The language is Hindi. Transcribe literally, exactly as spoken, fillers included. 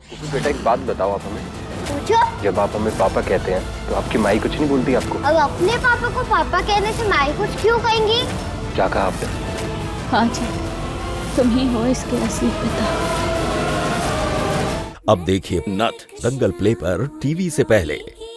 बेटा एक बात बताओ आप हमें। पूछो। जब आप हमें पापा कहते हैं तो आपकी माई कुछ नहीं बोलती आपको? अब अपने पापा को पापा कहने से माई कुछ क्यों कहेंगी? क्या कहा आपने? हाँ जी, तुम ही हो इसके असली पिता। अब देखिए नथ दंगल प्ले पर टीवी से पहले।